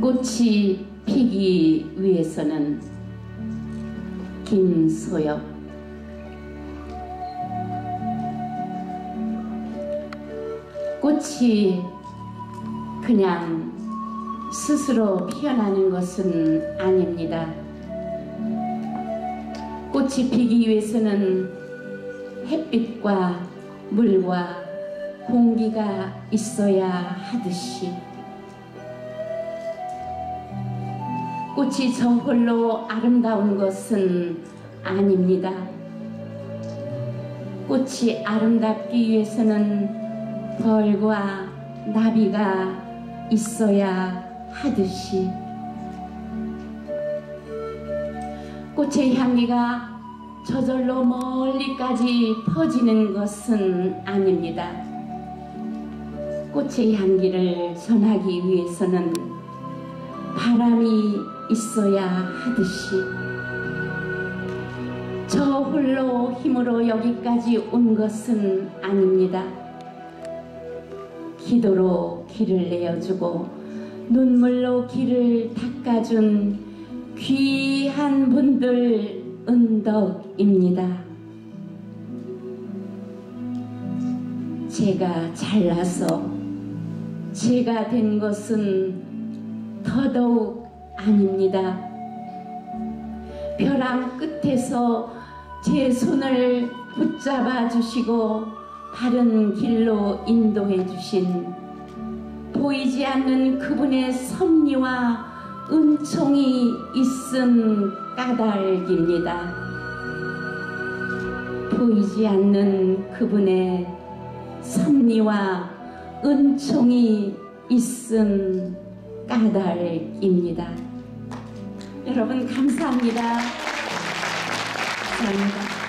꽃이 피기 위해서는 김소엽. 꽃이 그냥 스스로 피어나는 것은 아닙니다. 꽃이 피기 위해서는 햇빛과 물과 공기가 있어야 하듯이 꽃이 저 홀로 아름다운 것은 아닙니다. 꽃이 아름답기 위해서는 벌과 나비가 있어야 하듯이 꽃의 향기가 저절로 멀리까지 퍼지는 것은 아닙니다. 꽃의 향기를 전하기 위해서는 바람이 있어야 하듯이 저 홀로 힘으로 여기까지 온 것은 아닙니다. 기도로 길을 내어주고 눈물로 길을 닦아준 귀한 분들 은덕입니다. 제가 잘나서 제가 된 것은 더더욱 아닙니다. 벼랑 끝에서 제 손을 붙잡아 주시고 바른 길로 인도해 주신 보이지 않는 그분의 섭리와 은총이 있음 까닭입니다. 보이지 않는 그분의 섭리와 은총이 있음 까닭입니다. 여러분 감사합니다. 감사합니다.